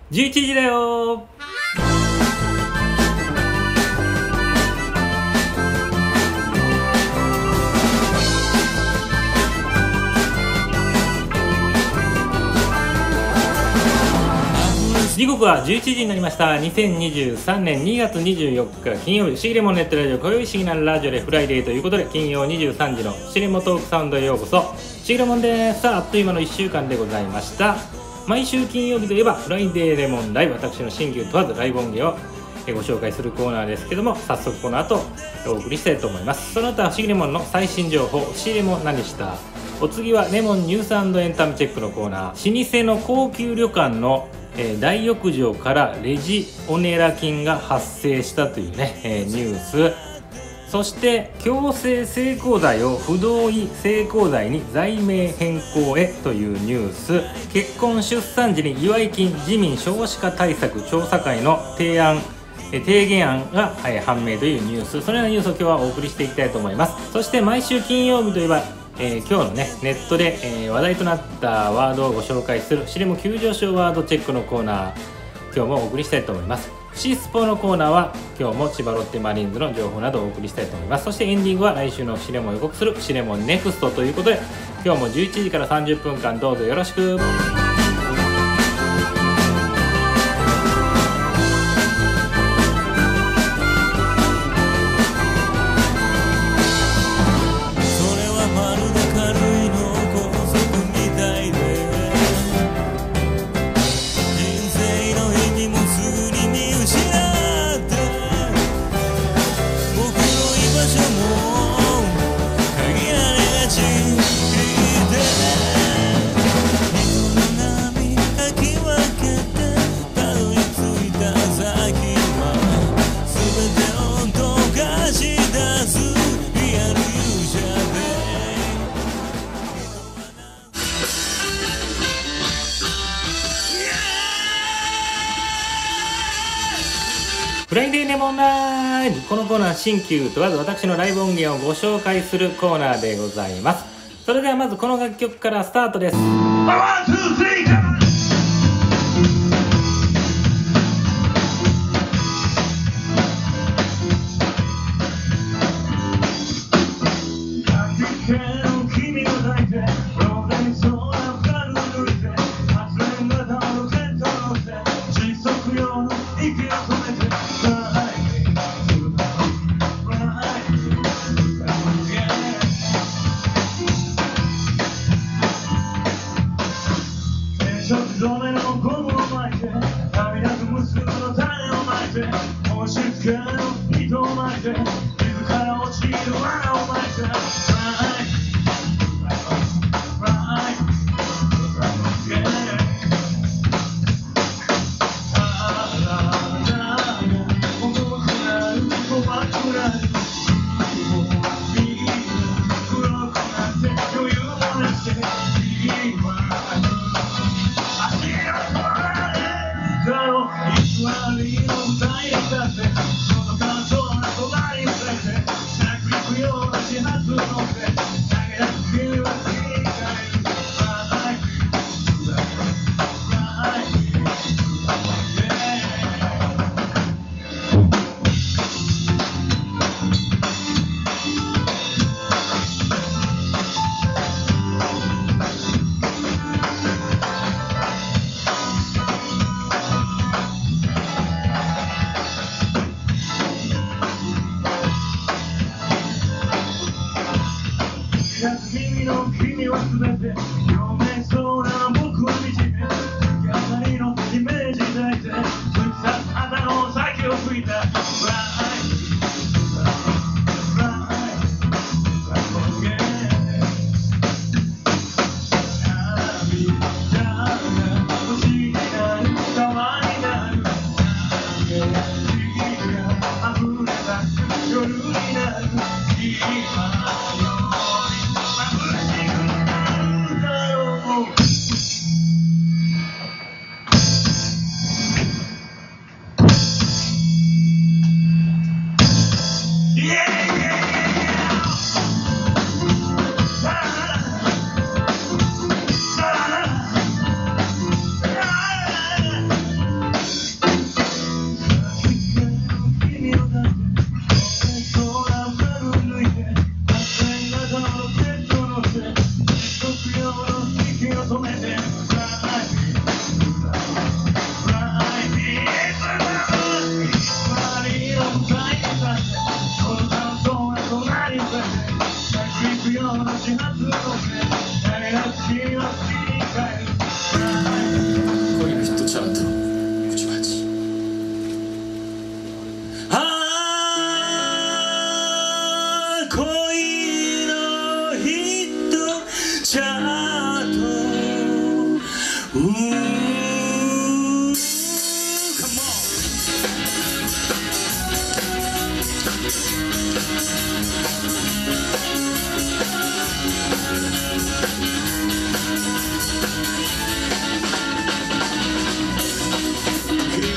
11時だよ。時刻は11時になりました。2023年2月24日金曜日、しぎれもんネットラジオ、今宵不思議なラジオでフライデーということで、金曜23時のしぎれもトークサウンドへようこそ。しぎれもんです。さあ、あっという間の1週間でございました。毎週金曜日といえばフライデーレモンライブ、私の新旧問わずライブ音源をご紹介するコーナーですけども、早速この後お送りしたいと思います。その他は不思議レモンの最新情報、不思議レモン何した、お次はレモンニュース&エンタメチェックのコーナー、老舗の高級旅館の大浴場からレジオネラ菌が発生したというね、ニュース、そして強制性交罪を不同意性交罪に罪名変更へというニュース、結婚出産時に祝い金自民少子化対策調査会の提言案が判明というニュース、そのようなニュースを今日はお送りしていきたいと思います。そして毎週金曜日といえば今日のねネットで、話題となったワードをご紹介するしれも急上昇ワードチェックのコーナー、今日もお送りしたいと思います。シスポのコーナーは今日も千葉ロッテマリーンズの情報などをお送りしたいと思います。そしてエンディングは来週のしれもを予告するしれもネクストということで、今日も11時から30分間どうぞよろしく。フライデーレモンライブ、このコーナー新旧問わず私のライブ音源をご紹介するコーナーでございます。それではまずこの楽曲からスタートです。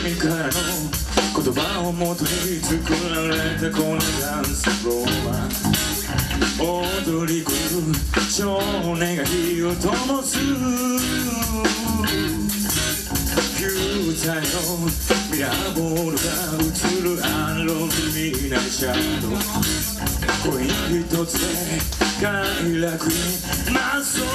君からの言葉をもとに作られたこのダンスフロア、踊り狂う少年が火を灯す球体のミラーボールが映るアンロンになるシャドウ、コイン一つで快楽に増そう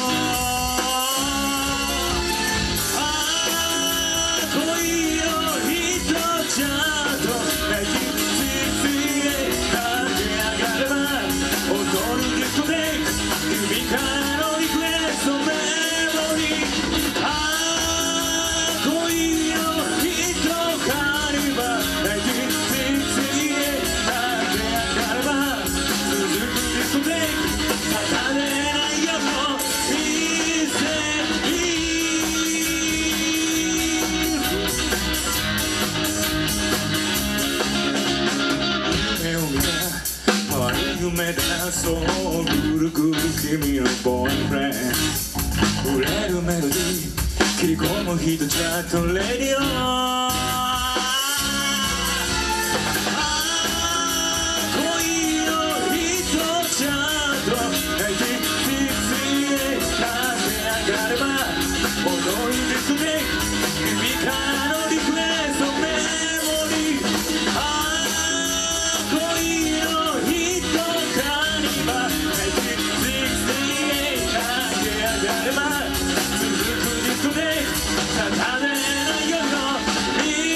夢でそうぐるぐる君のボーイフレンド触れるメロディー切り込む人チャットレディオ恋の人ちゃんと泣いて風上がれば踊りですね君からのリクエストメモリー続くディスコでただねないよの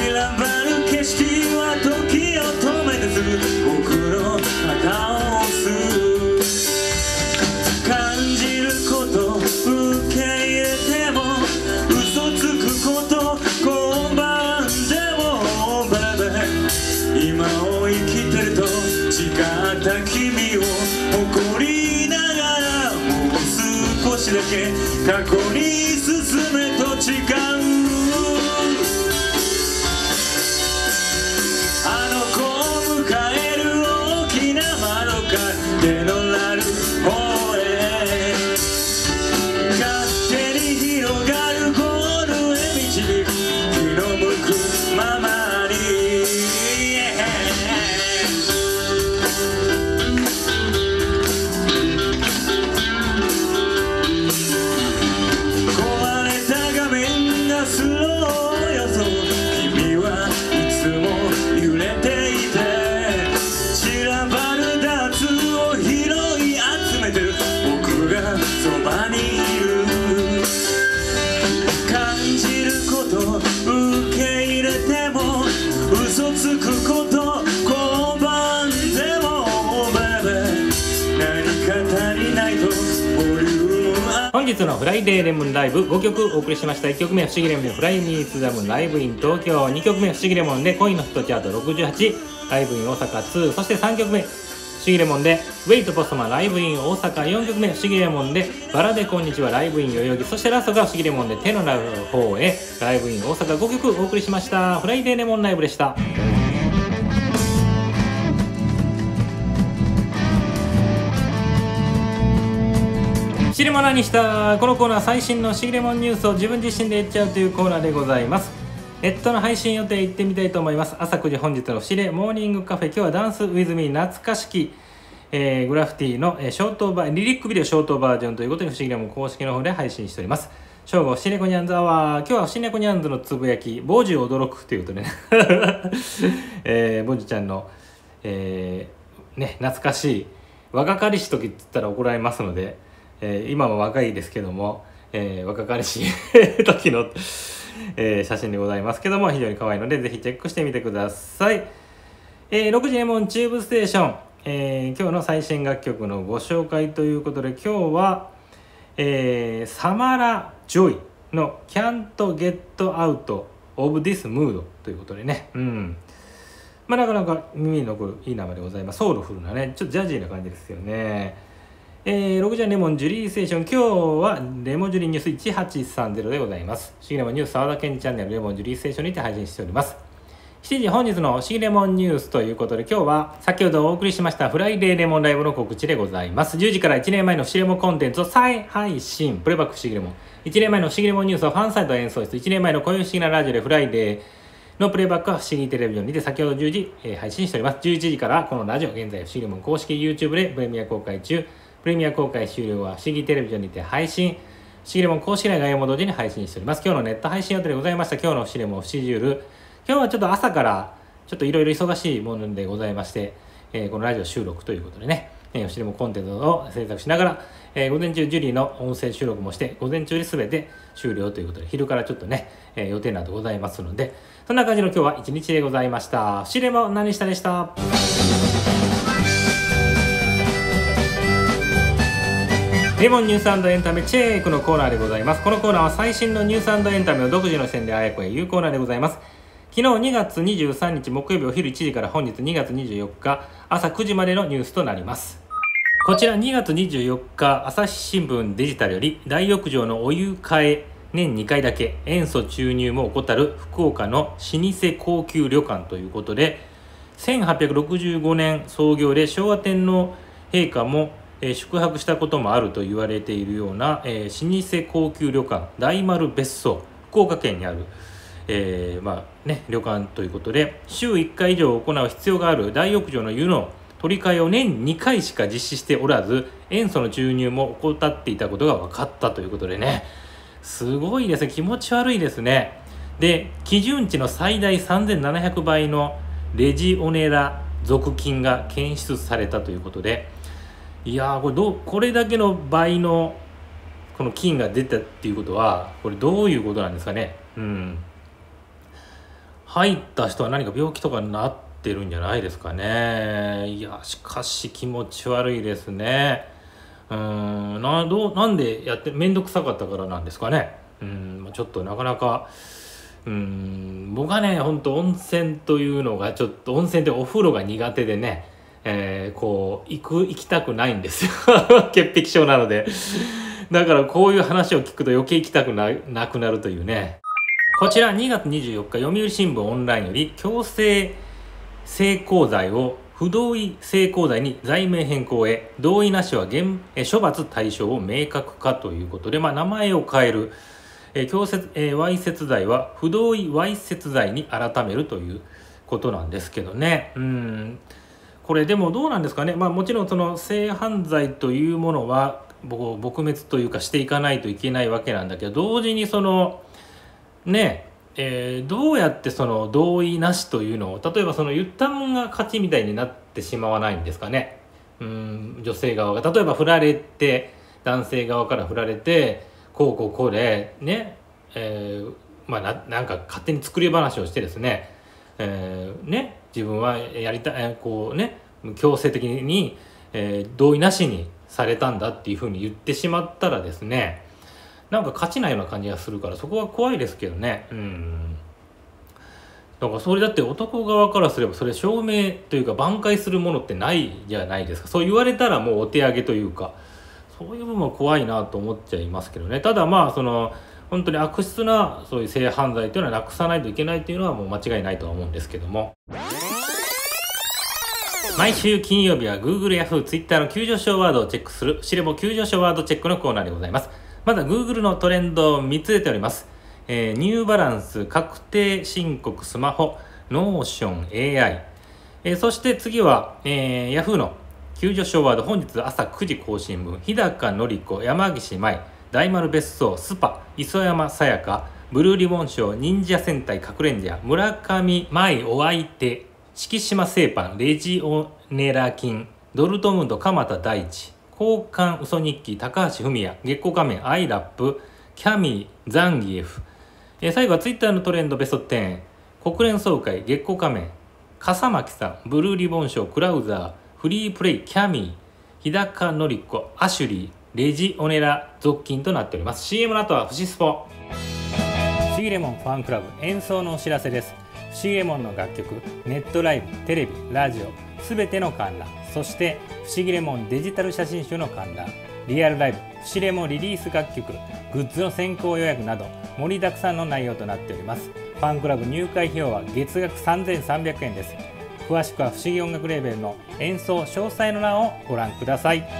散らばる景色は時を止めてすぐ僕の肩を押す感じること受け入れても嘘つくこと今晩でもバイバイ今を生きてると誓った君を誇りながらもう少しだけ過去に進めと誓うあの子を迎える大きな窓から手のなる方へ勝手に広がるゴールへ導く気の向くままに壊れた画面がスロー予想君はいつも揺れていて散らばるダーツを拾い集めてる僕がそばにいる感じること受け入れても嘘つくこと今晩でもバイバイ何か足りないとボリュームアップ本日のフライデーレモンライブ5曲お送りしました。1曲目は不思議レモンでフライミーツダムライブイン東京、2曲目は不思議レモンで恋のヒットチャート68ライブイン大阪2、そして3曲目不思議レモンでウェイトポストマンライブイン大阪、4曲目不思議レモンでバラでこんにちはライブイン代々木、そしてラストが不思議レモンで手のなる方へライブイン大阪5曲お送りしました。フライデーレモンライブでした。シリモナにしたこのコーナーは最新のシリレモンニュースを自分自身で言っちゃうというコーナーでございます。ネットの配信予定行ってみたいと思います。朝9時本日のシレモーニングカフェ、今日はダンスウィズミー懐かしき、グラフィティのショートリリックビデオショートバージョンということで不思議レモン公式の方で配信しております。正午シネコニャンズアワー、今日はシネコニャンズのつぶやきボジ驚くということでねボジちゃんの、懐かしい若かりし時って言ったら怒られますので、今も若いですけども、若かりしい時の、写真でございますけども非常に可愛いのでぜひチェックしてみてください。6時レモンチューブステーション、今日の最新楽曲のご紹介ということで今日は、サマラ・ジョイの Can't Get Out of This Mood ということでね、なかなか耳に残るいい名前でございます。ソウルフルなねちょっとジャジーな感じですよね。6時はレモンジュリーステーション、今日はレモンジュリーニュース1830でございます。シギレモンニュース沢田健チャンネルレモンジュリーステーションにて配信しております。7時本日のシギレモンニュースということで今日は先ほどお送りしましたフライデーレモンライブの告知でございます。10時から1年前のシギレモンコンテンツを再配信、プレイバックシギレモン、1年前のシギレモンニュースをファンサイト演奏室、1年前のこういう不思議なラジオでフライデーのプレイバックは不思議テレビジョンにて先ほど10時、配信しております。11時からこのラジオ現在不思議レモン公式 YouTube でプレミア公開中、プレミア公開終了は不思議テレビジョンにて配信、不思議レモン公式内概要も同時に配信しております。今日のネット配信予定でございました。今日の不思議レモンシジュール、今日はちょっと朝からちょっといろいろ忙しいものでございまして、このラジオ収録ということでね、不思議レモンコンテンツを制作しながら、午前中ジュリーの音声収録もして午前中で全て終了ということで昼からちょっとね、予定などございますのでそんな感じの今日は一日でございました。不思議レモン何したでした。レモンニュース&エンタメチェックのコーナーでございます。このコーナーは最新のニュース&エンタメを独自の視点であやこへ言うコーナーでございます。昨日2月23日木曜日お昼1時から本日2月24日朝9時までのニュースとなります。こちら2月24日朝日新聞デジタルより大浴場のお湯替え年2回だけ塩素注入も怠る福岡の老舗高級旅館ということで1865年創業で昭和天皇陛下も宿泊したこともあると言われているような、老舗高級旅館大丸別荘、福岡県にある、旅館ということで週1回以上行う必要がある大浴場の湯の取り替えを年2回しか実施しておらず塩素の注入も怠っていたことが分かったということでね、すごいですね、気持ち悪いですね。で基準値の最大3700倍のレジオネラ属菌が検出されたということで、いやーこれだけの倍のこの菌が出たっていうことはこれどういうことなんですかね。 入った人は何か病気とかになってるんじゃないですかね。いやしかし気持ち悪いですね。なんでやって面倒くさかったからなんですかね。ちょっとなかなか僕はね本当温泉というのがちょっと温泉ってお風呂が苦手でね、こう行きたくないんですよ潔癖症なのでだからこういう話を聞くと余計行きたくなくなるというね。こちら2月24日読売新聞オンラインより強制性交罪を不同意性交罪に罪名変更へ、同意なしは処罰対象を明確化ということで、名前を変える、わいせつ罪は不同意わいせつ罪に改めるということなんですけどね。これでもどうなんですかね。もちろんその性犯罪というものは撲滅というかしていかないといけないわけなんだけど、同時にそのねどうやってその同意なしというのを例えばその言ったもんが勝ちみたいになってしまわないんですかね。女性側が例えば振られて男性側から振られてこうでね、なんか勝手に作り話をしてですね、自分はやりたい強制的に、同意なしにされたんだっていうふうに言ってしまったらですね、なんか勝ちないような感じがするからそこは怖いですけどね。だからそれだって男側からすればそれ証明というか挽回するものってないじゃないですか。そう言われたらもうお手上げというかそういう部分は怖いなと思っちゃいますけどね。ただその本当に悪質なそういう性犯罪というのはなくさないといけないというのはもう間違いないとは思うんですけども、毎週金曜日は Google、Yahoo、Twitter の急上昇ワードをチェックするシレボ急上昇ワードチェックのコーナーでございます。まずは Google のトレンドを3つ出ております。ニューバランス確定申告スマホノーション AI、そして次は、Yahoo の急上昇ワード本日朝9時更新分日高のり子山岸舞大丸別荘スパ磯山さやかブルーリボン賞忍者戦隊かくれんじゃ村上舞お相手敷島製パンレジオネラ菌ドルトムント鎌田大地交換嘘日記高橋文也月光仮面アイラップキャミーザンギエフ、最後はツイッターのトレンドベスト10国連総会月光仮面笠巻さんブルーリボン賞クラウザーフリープレイキャミー日高のり子アシュリーレジオネラ続金となっております。 CM の後はフシスポ不思議レモンファンクラブ演奏のお知らせです。不思議レモンの楽曲ネットライブテレビラジオすべての観覧、そして不思議レモンデジタル写真集の観覧、リアルライブ不思議レモンリリース楽曲グッズの先行予約など盛りだくさんの内容となっております。ファンクラブ入会費用は月額3300円です。詳しくは不思議音楽レーベルの演奏詳細の欄をご覧ください。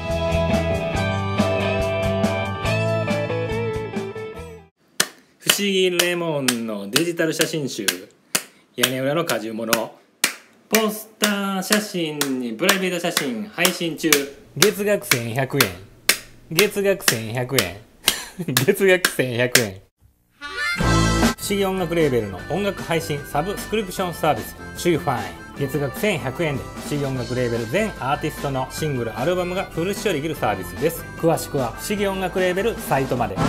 不思議レモンのデジタル写真集屋根裏の果汁物ポスター写真にプライベート写真配信中。月額1100円月額1100円月額1100円不思議音楽レーベルの音楽配信サブスクリプションサービスシューファイン月額1100円で不思議音楽レーベル全アーティストのシングルアルバムがフル視聴できるサービスです。詳しくは不思議音楽レーベルサイトまで。不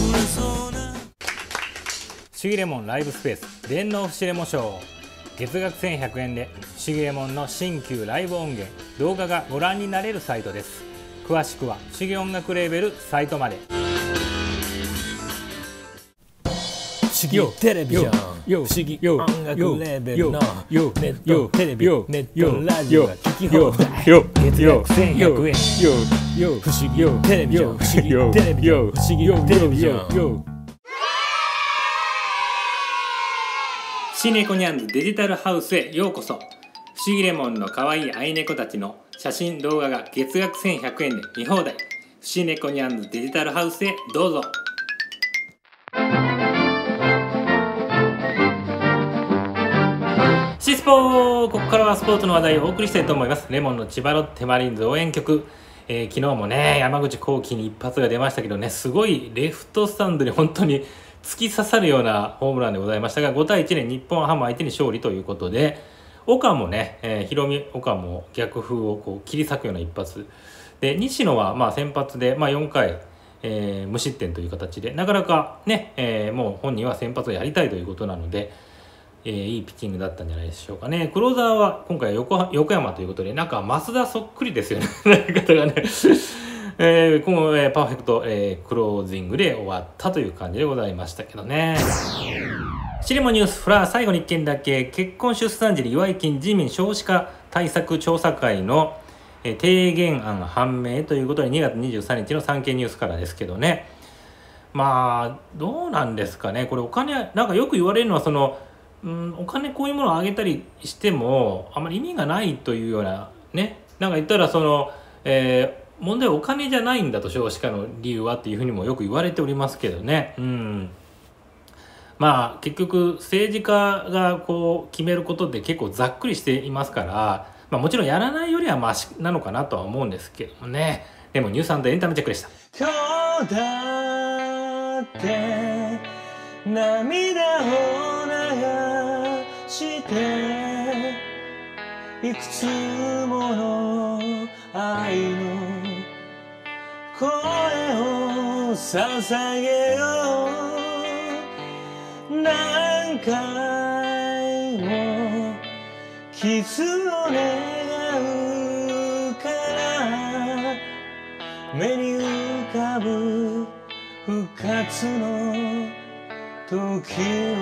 思議レモンライブスペース電脳不思議レモンショー月額1100円で不思議レモンの新旧ライブ音源動画がご覧になれるサイトです。詳しくは不思議音楽レーベルサイトまで。 不思議テレビジョン不思議音楽レーベルのネットテレビネットラジオが聞き放題月額1100円不思議テレビジョン不思議テレビジョン不思議テレビジョンシネコニャンズデジタルハウスへようこそ。不思議レモンの可愛い愛猫たちの写真動画が月額1100円で見放題。不思議コニャンズデジタルハウスへどうぞ。シスポー、ここからはスポーツの話題をお送りしたいと思います。レモンの千葉ロッテマリーンズ応援曲、昨日もね山口航輝に一発が出ましたけどね、すごいレフトスタンドに本当に突き刺さるようなホームランでございましたが、5対1で日本ハム相手に勝利ということで、岡もね、ヒロミ岡も逆風をこう切り裂くような一発で、西野は先発で、4回、無失点という形で、なかなかね、もう本人は先発をやりたいということなので、 いいピッチングだったんじゃないでしょうかね。クローザーは今回横山ということで、なんか増田そっくりですよね投げ方がねこの、パーフェクト、クロージングで終わったという感じでございましたけどね。シレモニュースフラー最後に1件だけ、結婚出産時に祝い金自民少子化対策調査会の提言案判明ということで、2月23日の産経ニュースからですけどね。まあどうなんですかね、これお金なんかよく言われるのはお金こういうものをあげたりしてもあまり意味がないというようなね、なんか言ったら問題はお金じゃないんだと、少子化の理由はっていうふうにもよく言われておりますけどね。まあ結局政治家がこう決めることって結構ざっくりしていますから、まあ、もちろんやらないよりはマシなのかなとは思うんですけどもね。でもニュース&エンタメチェックでした。 今日だって涙を流していくつもの愛の声を捧げよう。何回も傷を願うから目に浮かぶ復活の時を、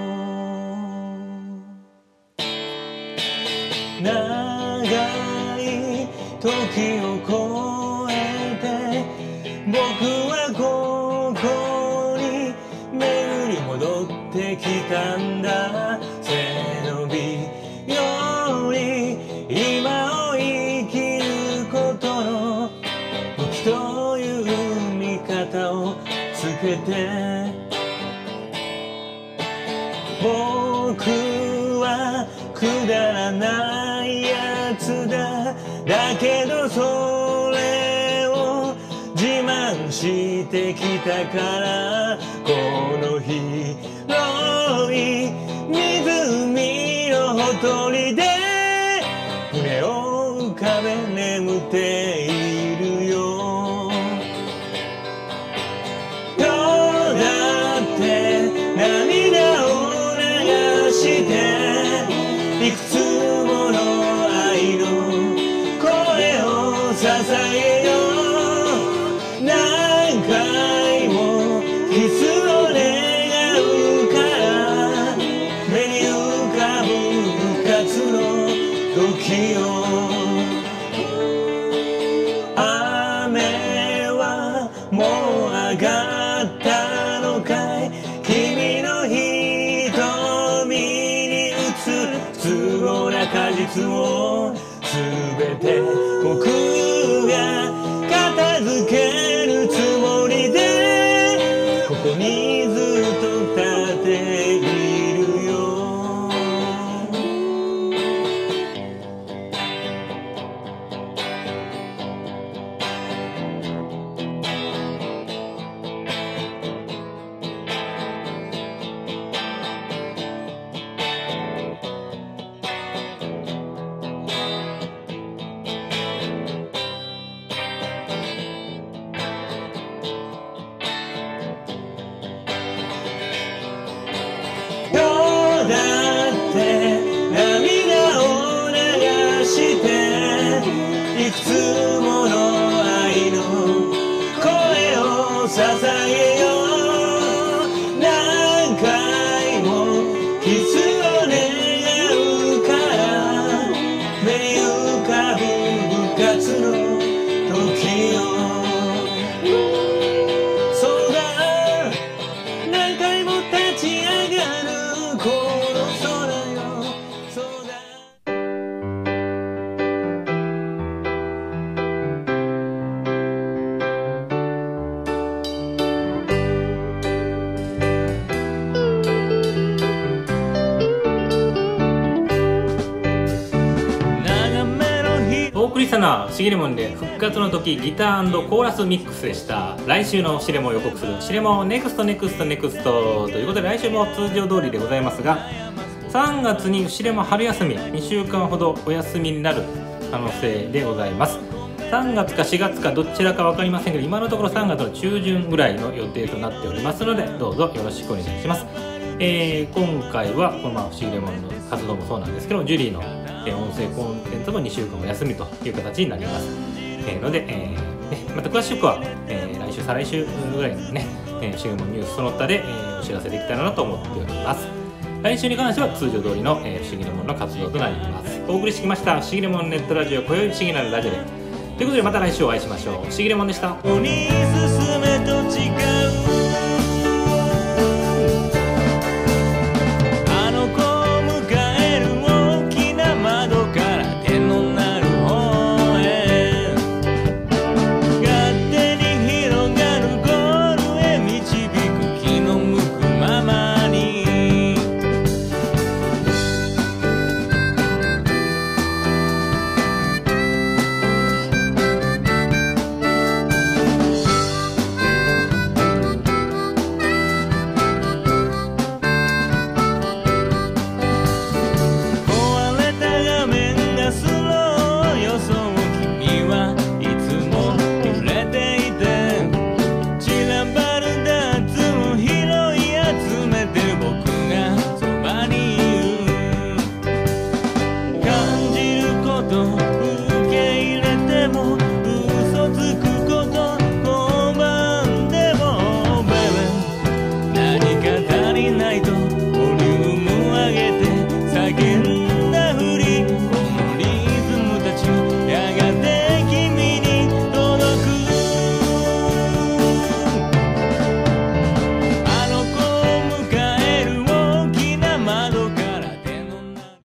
長い時を越えて僕はここに巡り戻ってきたんだ。背伸びより今を生きることの武器という見方をつけて、僕はくだらないやつだ。だけどそれを自慢してきたから、この広い湖のほとりで船を浮かべ眠っているよ。どうだって涙を流していくつもの愛の声を捧げよう。何回もキスを願うから目に浮かぶ復活の時を、雨はもう上がったのかい。君の瞳に映る不都合な果実を全て僕が片付けるつもりでここにずっと立っているよ。だって涙を流していくつもの愛の声を捧げよう。何回もキスを願うから目に浮かぶ復活の時を、そうだ何回も立ち上がるこの空よ、そうだ。 お送りしたのはシゲレモンで復活の時ギター&コーラスミックスでした。来週のシレモンを予告するシレモンネクストネクストネクストということで、来週も通常通りでございますが、3月にシレモン春休み2週間ほどお休みになる可能性でございます。3月か4月かどちらか分かりませんけど、今のところ3月の中旬ぐらいの予定となっておりますので、どうぞよろしくお願いします。 今回はこの不思議レモンの活動もそうなんですけど、ジュリーの、音声コンテンツも2週間お休みという形になります。ので、また詳しくは、来週再来週ぐらいにね、不思議レモンニュースその他で、お知らせできたらなと思っております。来週に関しては通常通りの、不思議レモンの活動となります。お送りしてきました不思議レモンネットラジオ今宵不思議なるラジオでということで、また来週お会いしましょう。不思議レモンでした。 鬼進めと違う